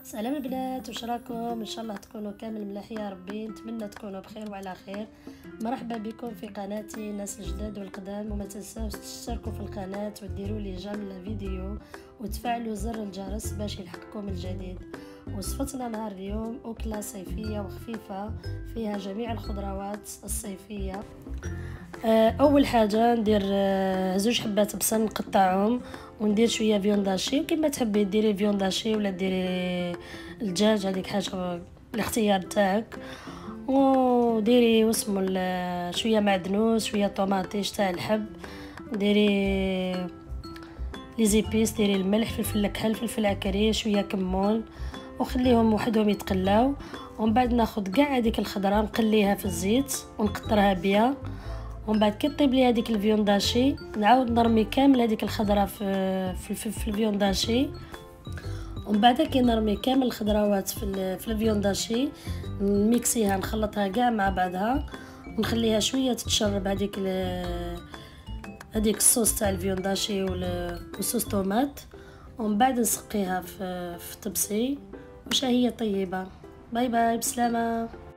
سلام البنات، واش راكم؟ ان شاء الله تكونوا كامل ملاح يا ربي. نتمنى تكونوا بخير وعلى خير. مرحبا بكم في قناتي ناس الجداد والقدام، وما تنساوش تشتركوا في القناه وديروا لي جيم للفيديو وتفعلوا زر الجرس باش يلحقكم الجديد. وصفتنا نهار اليوم أكلة صيفية وخفيفة فيها جميع الخضروات الصيفية. اول حاجه ندير زوج حبات بصل نقطعهم، وندير شويه فيونداشي، وكما تحبي ديري فيونداشي ولا ديري الدجاج، هذيك حاجه الاختيار تاعك. وديري واسمو شويه معدنوس، شويه طوماطيش تاع الحب، ديري لي زيبيس، ديري الملح، فلفل الكحل، فلفل عكري، شويه كمون، وخليهم وحدهم يتقلاو. ومن بعد ناخذ كاع هذيك الخضره نقليها في الزيت ونقطرها بيا. ومن بعد كي طيب لي هذيك الفيونداشي نعاود نرمي كامل هذيك الخضره في الفيونداشي. ومن بعد كي نرمي كامل الخضروات في الفيونداشي نميكسيها، نخلطها كاع مع بعضها ونخليها شويه تتشرب هذيك الصوص تاع الفيونداشي والصوص طوماط. ومن بعد نسقيها في طبسي وشهيه طيبه. باي باي، بسلامه.